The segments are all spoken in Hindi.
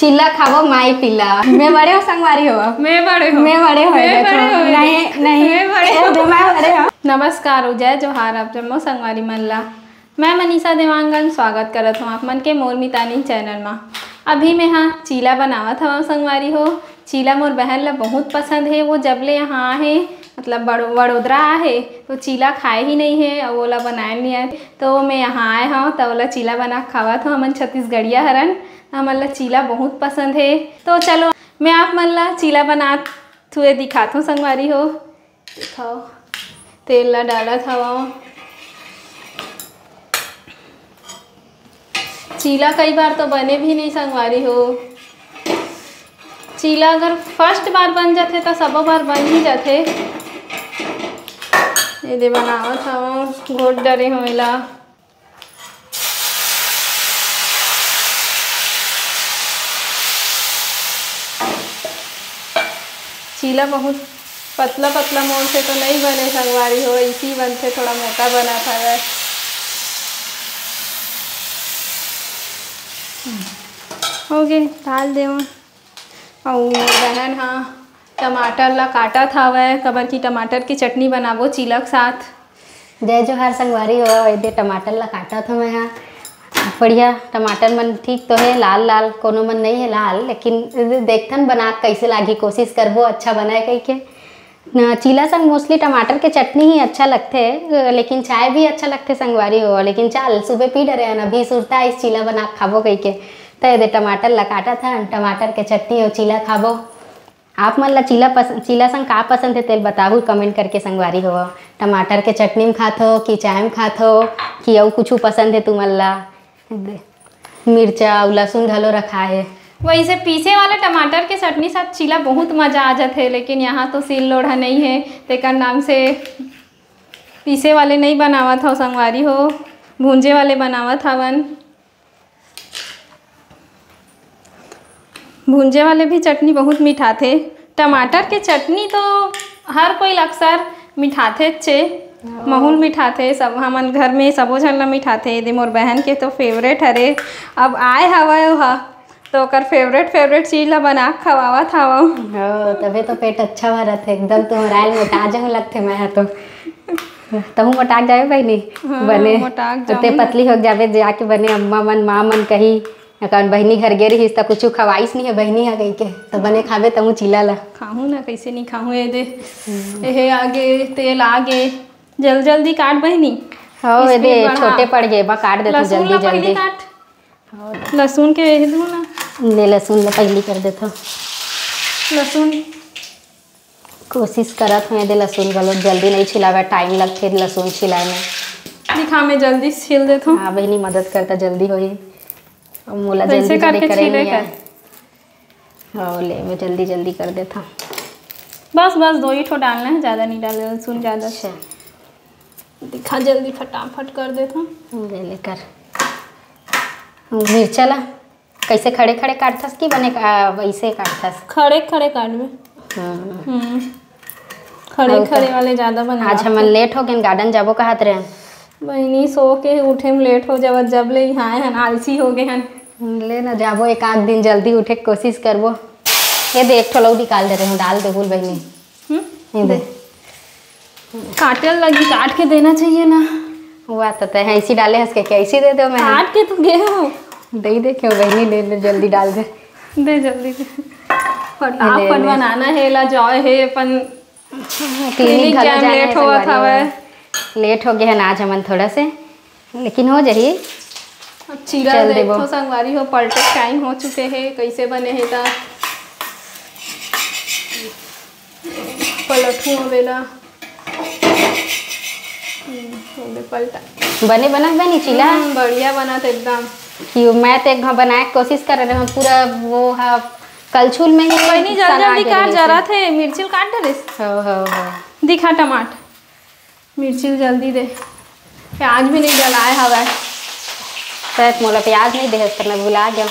चिल्ला खावो माई पिल्ला। मैं बड़े हो संगवारी हो? मैं बड़े हो नहीं मैं बड़े हो। नमस्कार जय जोहार आप जम्मो संगवारी मल्ला। मैं मनीषा देवांगन स्वागत करत हूँ आप मन के मोर मितानी चैनल में। अभी मैं हाँ चीला बनावत हवा संगवारी हो। चीला मोर बहन ला बहुत पसंद है। वो जब ले यहाँ आहे मतलब वडोदरा आहे तो चीला खाए ही नहीं है और ओला बनाए नहीं आए। तो मैं यहाँ आए हूँ तो ओला चीला बना खावत हूँ। हमन छत्तीसगढ़िया हरन, हमन ला चीला बहुत पसंद है। तो चलो मैं आप मन ला चीला बनात हुए दिखात हूँ संगवारी हो। दिखाओ तेल ला डालत हवा। चीला कई बार तो बने भी नहीं संगवारी हो। चीला अगर फर्स्ट बार बन जाते तो सबो बार बन ही जाते। ये बनावत हवा घोट डरे होएला। चीला बहुत पतला पतला मोड़ से तो नहीं बने संगवारी हो, इसी बनते थोड़ा मोटा बना था। हो गए डाल दे और बहन हाँ टमाटर ला काटा था वह कबर की टमाटर की चटनी बनाबो चीला के साथ। जय जोहार संगवारी हो। ये टमाटर ला काटा था मैं यहाँ बढ़िया। टमाटर मन ठीक तो है, लाल लाल कोनो मन नहीं है लाल, लेकिन देखथन बना कैसे लागी, कोशिश करबो अच्छा बनाए कह के। चीला संग मोस्टली टमाटर के चटनी ही अच्छा लगते है, लेकिन चाय भी अच्छा लगते संगवारी हो। लेकिन चाल सुबह पी डरे हैं अभी सुरता इस चीला बना खाबो कह के। तो ये टमाटर ला काटा था, टमाटर के चटनी और चीला खाबो। आप मन ला चीला संग का पसंद है तेल बताओ कमेंट करके संगवारी हो। टमाटर के चटनी में खात हो कि चाय में खात हो कि और कुछ पसंद है तुमन ला? मिर्चा और लहसुन घलो रखा है। वैसे पीसे वाला टमाटर के चटनी साथ चीला बहुत मज़ा आ जाते है, लेकिन यहाँ तो सील लोढ़ा नहीं है तेकर नाम से पीसे वाले नहीं बनावत हो संगवारी हो, भूंजे वाले बनावत हवन। भूंजे वाले भी चटनी बहुत मीठा थे। टमाटर के चटनी तो हर कोई अक्सर मिठाथे चे महूल मिठाथे, सब हमन घर में सबो झन ला मिठाथे। दे मोर बहन के तो फेवरेट हरे। अब आए हवा हा तो ओकर फेवरेट चीज ला बना खवावत हवा। तबे तो पेट अच्छा भरत है एकदम। तुम्हारा मोटा जाऊँ लगते मैं तो तहु मोटाक जाए बहनी बने ते पतली हो जावे जाके बने अम्मा मन माँ मन कही कौन बहनी घर गे रही तो कुछ खवाइस नहीं है बहनी है कही के तो बने खावे तमु चीला ला खाऊँ ना कैसे नहीं खाऊँ। ये दे ये आगे तेल आगे जल्दी काट बहनी। हो ये दे छोटे पड़ गए बा काट दे तू जल्दी काट। लहसुन के दो ना ले लहसुन ला पहली कर देता। लहसुन कोशिश करत हूँ दे लहसुन गलो जल्दी नहीं छिलावे, टाइम लगते लहसुन छिलाए में। दिखा मैं जल्दी छिल देता हूँ। हाँ बहनी मदद करता जल्दी हो मोला जल्दी करके छिले कर। हाँ ले मैं जल्दी कर देता। बस 2 ही ठो डालना है, ज़्यादा नहीं डाले लहसुन ज़्यादा। अच्छा दिखा जल्दी फटाफट कर देता हूँ। ले लेकर मिर्चा ला कैसे खड़े काटथस कि बने वैसे काटथस? खड़े काटबे। खड़े वाले ज़्यादा बना। आज हम लेट हो गए गार्डन जाबो कहत रहे बहनी सो के उठे में लेट हो जावत जब ले यहाँ आए हन आलसी हो गए हन। ले ना जाबो एक आध दिन जल्दी उठे कोशिश करबो। ये दे एक ठो लौ निकाल दे रहे हूँ डाल दे बोल बहनी। दे काटे लगी काट के देना चाहिए ना। हुआ तो है ऐसी डाले हंस के कैसी दे दो मैं काट के तो गए हो दे क्यों बहनी ले जल्दी डाल दे जल्दी फटाफट बनाना है ला जॉय है अपन क्लिनिक लेट हुआ था वह लेट हो गए हैं आज हमन थोड़ा से, लेकिन हो जाइए। अब चीला देखो संगवारी हो पलटे टाइम हो चुके हैं कैसे बने हैं ता पलटू वेला पलटा बने बनी चीला बढ़िया बना था एकदम। कि मैं तो एक बनाए कोशिश कर रहे हैं पूरा वो हाँ कलछुल में ही नहीं जल्दी काट जरा थे मिर्ची काट डाले। हो दिखा टमाटर मिर्ची जल्दी दे। प्याज भी नहीं डलाए हवा शायद मोला प्याज नहीं दे करना भुला गया।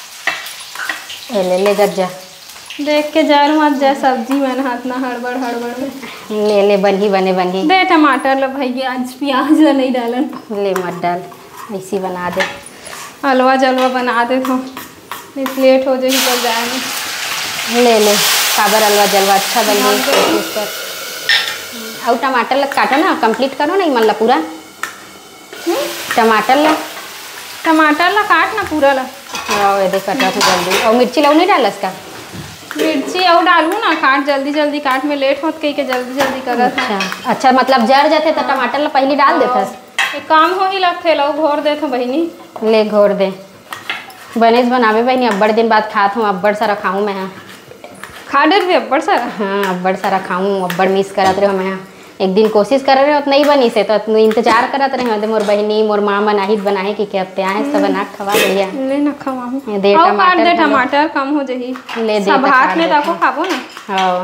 ले गज्जा देख के जार मत जा सब्जी मन हाथ ना हड़बड़ में ले बनी दे टमाटर ला भाई आज प्याज ला नहीं डालन। ले मत डाल ऐसी बना दे हलवा जलवा बना दे तो लेट हो जाए तो जाए में। ले ले काबर अलवा जलवा अच्छा बन गई कोशिश कर। और टमाटर ला काटो ना, कंप्लीट करो ना मन ला पूरा। टमाटर ला काट ना पूरा ला। हाँ ये कटा तो जल्दी। और मिर्ची लाऊ नहीं डालस का? मिर्ची और डालू ना, काट जल्दी जल्दी काट में लेट होत कही के जल्दी जल्दी करत। अच्छा मतलब जर जाते तो टमाटर ला पहले डाल देथस। एक काम हो ही लगथे लो घोर देथो बहिनी। ले घोर दे। बनेस बनावे बहिनी अब्बड़ दिन बाद खात हूँ, अब्बड़ सारा खाऊँ मैं। खा डर भी अब्बड़ सारा? हाँ अब्बड़ सारा खाऊँ, अब्बड़ मिस करत रहे मैं। एक दिन कोशिश कर रहे हो नहीं बनी से तो इंतजार करत रहे हो मोर बहिनी मोर माँ बनाही बनाए कि अब ते आए सब बना खवा बढ़िया। ले ना खवाऊं। दे टमाटर, दे टमाटर कम हो जाही। ले दे सब हाथ में ताको खाबो ना। हाँ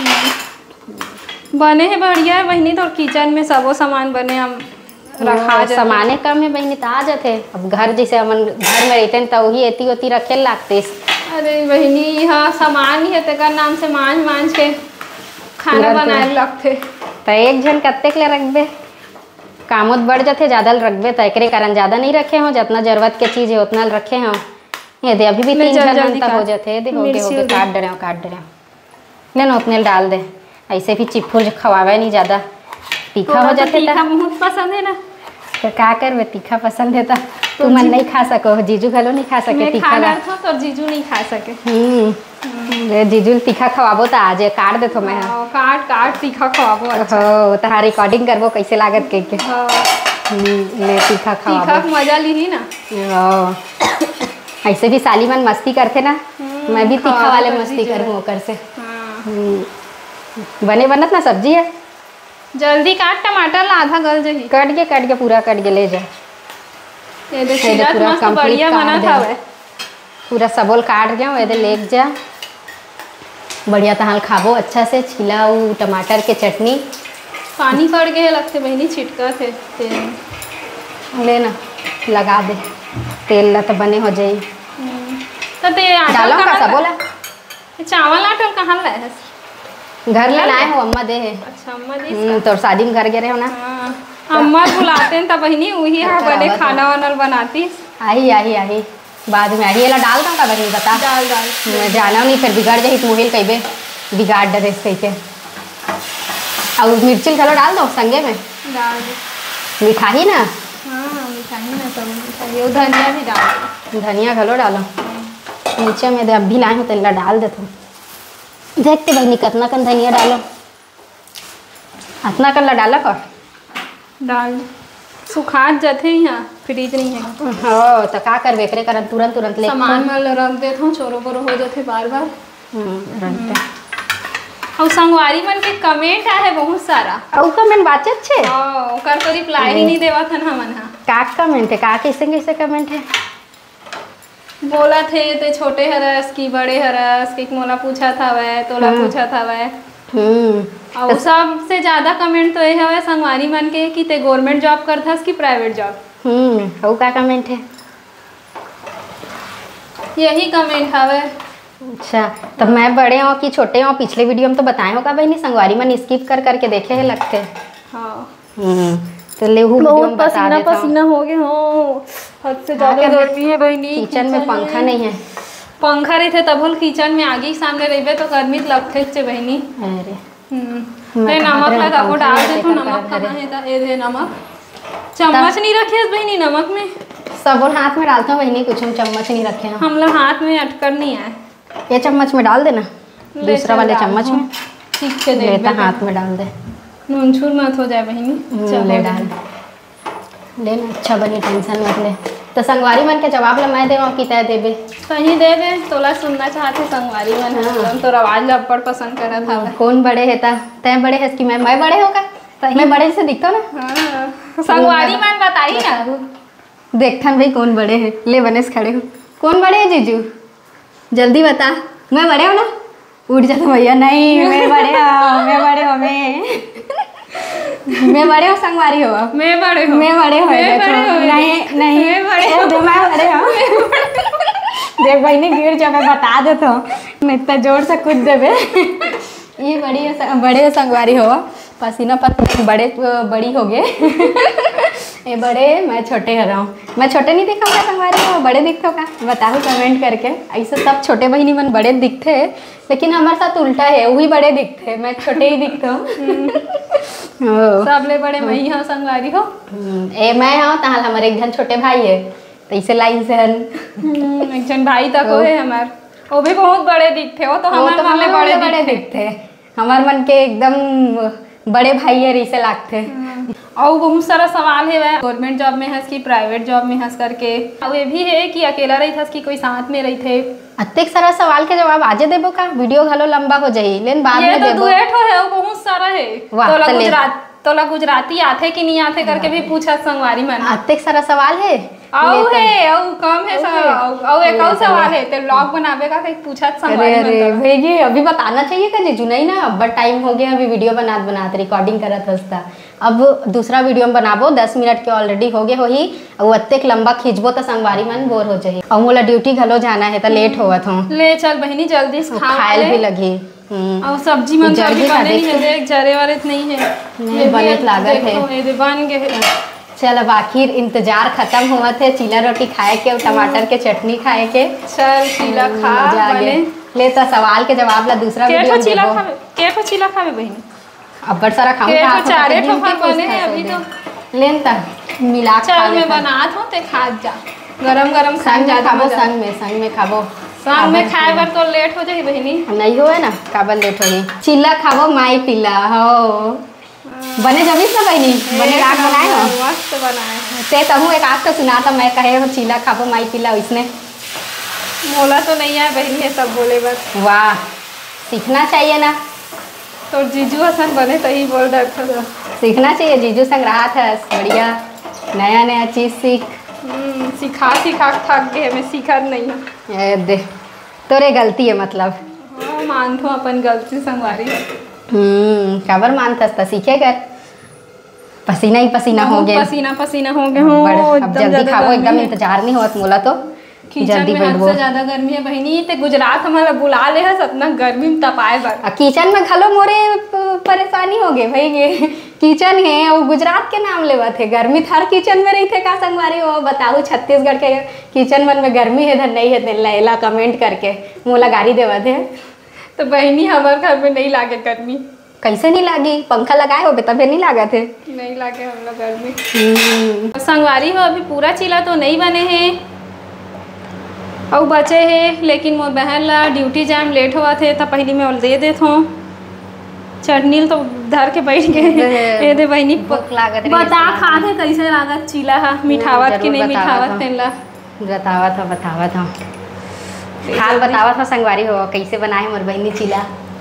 बने है बढ़िया है बहिनी। तो किचन में सबो सामान बने हम रखा जाते। सामाने कम है बहिनी तो आ जाते। अब घर जैसे अपन घर में रहते तो वही एती ओती रखे लागते। अरे बहिनी हाँ सामान ही है तेकर नाम से मांझ के खाना बनाए लगते। तो एक जन कत्ते ले रखबे, कामोत बढ़ जाते ज़्यादा रखबे तो एक कारण ज़्यादा नहीं रखे हो, जितना जरूरत के चीज़ है उतना रखे हो। ये दे अभी भी 3 जन हो जाते। दे हो गए काट डरे ले ना उतने डाल दे। ऐसे भी चिप्फुर खवावे नहीं ज़्यादा, तीखा हो जाते। तीखा बहुत पसंद है ना तो क्या करवे, तीखा पसंद है तू मन नहीं खा सको, जीजू घलो नहीं खा सके तीखा ला। तो जीजू नहीं खा सके। जीजू तीखा खवाबो तो आज काट दे तो मैं काट तीखा खवाबो। हो तो रिकॉर्डिंग करबो कैसे लागत कह के। ले तीखा खवाबो, तीखा मजा ली ही ना। ऐसे भी साली मन मस्ती करते ना, मैं भी तीखा वाले मस्ती करूँ ओकर से। बने बनत ना सब्जी है। जल्दी काट टमाटर ला आधा गल जाही। कट के पूरा कट के ले जा। ये देखिए पूरा बढ़िया बना था वे। पूरा सबोल काट गया ये ले जा बढ़िया तहाल खाबो अच्छा से। छिला टमाटर के चटनी पानी पड़ गए लगते बहिनी छिटका थे तेल ले ना लगा दे तेल ला तो बने हो जाई। तो ते डालो का सबोला चावल आटल कहाँ लाए है? घर ले लाए हो अम्मा दे है। अच्छा अम्मा दे तो शादी में घर गए रहे हो ना। अम्मा बुलाते हैं तब बहिनी वही बने खाना वाना बनाती। आई बाद में आई ला डाल दूँगा बहनी बता। डाल मैं जाना नहीं फिर बिगाड़ जाही तो मोहिल कही बिगाड़ डरे कही के। और मिर्ची घलो डाल दो संगे में। डाल दो मिठाई ना। हाँ मिठाई ना सब मिठाई और धनिया भी डाल। धनिया घलो डालो नीचे में दे अभी लाए हो तो ला डाल दे तुम। देखते बहनी कितना कन धनिया डालो, इतना कन ला डालो कर डाल सुखात जाते यहाँ फ्रिज नहीं है। हाँ तो का करबे करे करन तुरंत ले सामान में रख देते हूँ चोरो बोरो हो जाते बार और संगवारी मन के कमेंट आए बहुत सारा। और कमेंट बात अच्छे ओकर तो रिप्लाई ही नहीं देवा था हमन हा। का कमेंट है का कैसे कमेंट है? बोला थे ते छोटे हरस की बड़े हरस के मोला पूछा था वह तोला पूछा था वह। और सबसे ज्यादा कमेंट तो ये है संगवारी मन के कि ते गवर्नमेंट जॉब करथस कि प्राइवेट जॉब। और का कमेंट है? यही कमेंट हवे। अच्छा तब मैं बड़े हो कि छोटे हो पिछले वीडियो में तो बताए होगा भाई नहीं संगवारी मन स्किप करके देखे है लगते। हाँ तो ले बहुत पसीना हो गया हो हद से ज्यादा गर्मी है बहनी। किचन में पंखा नहीं है। पंखा रहे थे तब किचन में आगे सामने रहे तो गर्मी लगते थे बहनी। अरे नमक लगा वो डाल दे तो नमक कहाँ है? ये दे नमक चम्मच नहीं रखे बहनी नमक में सब हाथ में डालता हूँ बहनी कुछ हम चम्मच नहीं रखे हैं। हम लोग हाथ में अटकर नहीं आए। ये चम्मच में डाल देना दूसरा वाले चम्मच में ठीक से लेता हाथ में डाल दे नून छूर मत हो जाए बहनी। ले डाल लेना अच्छा बनी टेंशन मत ले। तो संगवारी मन के जवाब ला मैं देवा कि तय देबे सही दे दे तोला सुनना चाहते संगवारी मन तो आवाज लपड़ पसंद करा था। कौन बड़े है ता तय बड़े है कि मैं बड़े होगा मैं बड़े से दिखता ना। संगवारी मन बताई ना देखथन भाई कौन बड़े हैं। ले बनेस खड़े हो कौन बड़े है जीजू जल्दी बता। मैं बड़े हो ना उठ जाता भैया नहीं मैं बड़े हो मैं बड़े हो संगवारी हो मैं बड़े हो नहीं मैं बड़े हो देख भाई ने गिर जा मैं बता देता हूँ नहीं इतना जोर से कूद देवे। ये बड़े संगवारी हो पसीना बड़ी हो गए ये बड़े मैं छोटे हो रहा हूँ। मैं छोटे नहीं दिखा क्या संगवारी हो, बड़े दिखते हो का बताओ कमेंट करके। ऐसे सब छोटे बहनी मन बड़े दिखते हैं, लेकिन हमारे साथ उल्टा है, वही बड़े दिखते हैं, मैं छोटे ही दिखता हूँ। सबले बड़े मई हो संगवारी हो। ए मैं हाँ तहाल हमारे एक जन छोटे भाई है, तो इसे लाइन से एक जन भाई तक हो है हमार, वो भी बहुत बड़े दिखते हो, तो हमारे मन में बड़े दिखते। हमारे मन के एकदम बड़े भाई है इसे लागते। और बहुत सारा सवाल है वह गवर्नमेंट जॉब में हंस कि प्राइवेट जॉब में हंस करके, और ये भी है कि अकेला रही हंस कि कोई साथ में रही थे। अत्तेक सारा सवाल के जवाब आजे देबो का, वीडियो घलो लंबा हो जाई, लेकिन बाद में देबो। ये तो दुएट हो है, वो बहुत सारा है। तो गुजराती आथे कि नहीं आथे करके भी पूछा संगवारी मन। अत्तेक सारा सवाल है औ है औ कम है औ एक और सवाल है, तो व्लॉग बनावे का कहीं पूछा संगवारी मन। अरे भैया अभी बताना चाहिए का जीजू, नहीं ना अब टाइम हो गया, अभी वीडियो बनाते रिकॉर्डिंग करत हस्ता। अब दूसरा वीडियो में बनाबो, 10 मिनट के ऑलरेडी हो गए होही, और अत्तेक लंबा खींचबो तो संगवारी मन बोर हो जाही। और मोला ड्यूटी घलो जाना है तो लेट होवत हूँ। ले चल बहनी जल्दी से खाए भी लगी। और सब्जी मन जल्दी बने नहीं है, देख जरे वाले नहीं है, नहीं बने लागत है, ये बन गए। चल अब आखिर इंतजार खत्म हुआ थे चीला रोटी खाए के और टमाटर के चटनी खाए के। चल चीला खा बने ले तो सवाल के जवाब ला दूसरा वीडियो में चीला खावे के चीला खावे बहनी, अब बड़ सारा खाऊं का चारे ठो खा बने अभी तो लेन ता मिला के चल मैं बनात हूं ते खा जा, गरम संग में खाबो, संग में खाबो, संग में खाए बर तो लेट हो जाई बहनी। नहीं होए ना काबल लेट होई, चीला खाबो माई पिला हो बने जमीस ना बहनी, बने रात बनाए हो मस्त बनाए ते तहु एक आग तो सुना था मैं कहे हो चीला खाबो माई पिला, इसने मोला तो नहीं है बहनी है सब बोले बस। वाह सीखना चाहिए ना, तो जीजू हसन बने तो ही बोल रहा था सीखना चाहिए, जीजू संग रहा था बढ़िया नया चीज सिखा थक गए, मैं सीखा नहीं है दे तोरे गलती है मतलब। हाँ मान तो अपन गलती संगवारी। काबर मानता था सीखे कर, पसीना ही पसीना हो गया, पसीना हो गए हो। अब जल्दी खाओ, एकदम इंतजार नहीं होत मोला तो जल्दी बैठो। ज्यादा गर्मी है बहनी, ते गुजरात हमारा बुला ले है सतना गर्मी में तपाए बर। किचन में खलो मोरे परेशानी हो गए भाई, ये किचन है और गुजरात के नाम लेवा थे, गर्मी थार किचन में रही थे का संगवारी हो बताओ। छत्तीसगढ़ के किचन मन में गर्मी है धर नहीं है, लैला कमेंट करके मोला गाड़ी देवा थे। तो बहनी हमारे घर में नहीं लागे गर्मी, कैसे नहीं लागी, पंखा लगाए हो तब नहीं लगा थे, नहीं लागे हम लोग गर्मी। संगवारी हो अभी पूरा चीला तो नहीं बने हैं और बचे है, लेकिन मोर बहन ला ड्यूटी जाम लेट हुआ थे तो पहली मैं दे देत हूँ चटनी तो धर के बैठ गए। दे बहनी बता खा थे कैसे लागत चीला हा, मिठावत कि नहीं मिठावत तेला बतावा था हाल बतावा था संगवारी हो कैसे बनाए मोर बहनी चीला।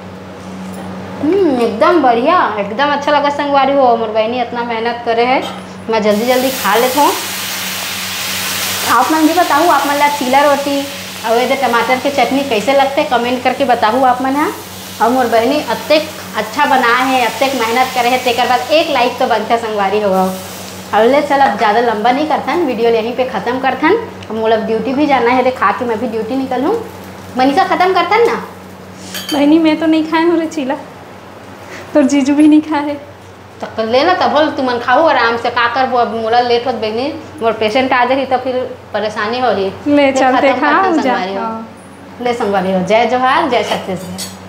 एकदम बढ़िया, एकदम अच्छा लगा संगवारी हो, मोर बहनी इतना मेहनत करे है, मैं जल्दी खा लेता हूँ। आप मन भी बताऊँ आप मन ला चीला रोटी और ये टमाटर के चटनी कैसे लगते कमेंट करके बताऊँ आप मन है। और मोर बहनी अत्तेक अच्छा बनाए है, अत्तेक मेहनत करे है, तेकर बाद एक लाइक तो बनता संगवारी होगा। और ले चल अब ज़्यादा लंबा नहीं करथन, वीडियो यहीं पे ख़त्म करथन। अब मोला ड्यूटी भी जाना है, खा के मैं भी ड्यूटी निकलूँ। मनीषा ख़त्म करथन ना बहनी, मैं तो नहीं खाए हूँ रे चीला, तो जीजू भी नहीं खाए तो ले ना तब तुमन खाओ आराम से, का कर वो अब मोला लेट होत बहनी, मोर पेशेंट आ जाही तो फिर परेशानी हो रही। ले चलते खा ले संगवारी हो, जय जोहार जय छत्तीसगढ़।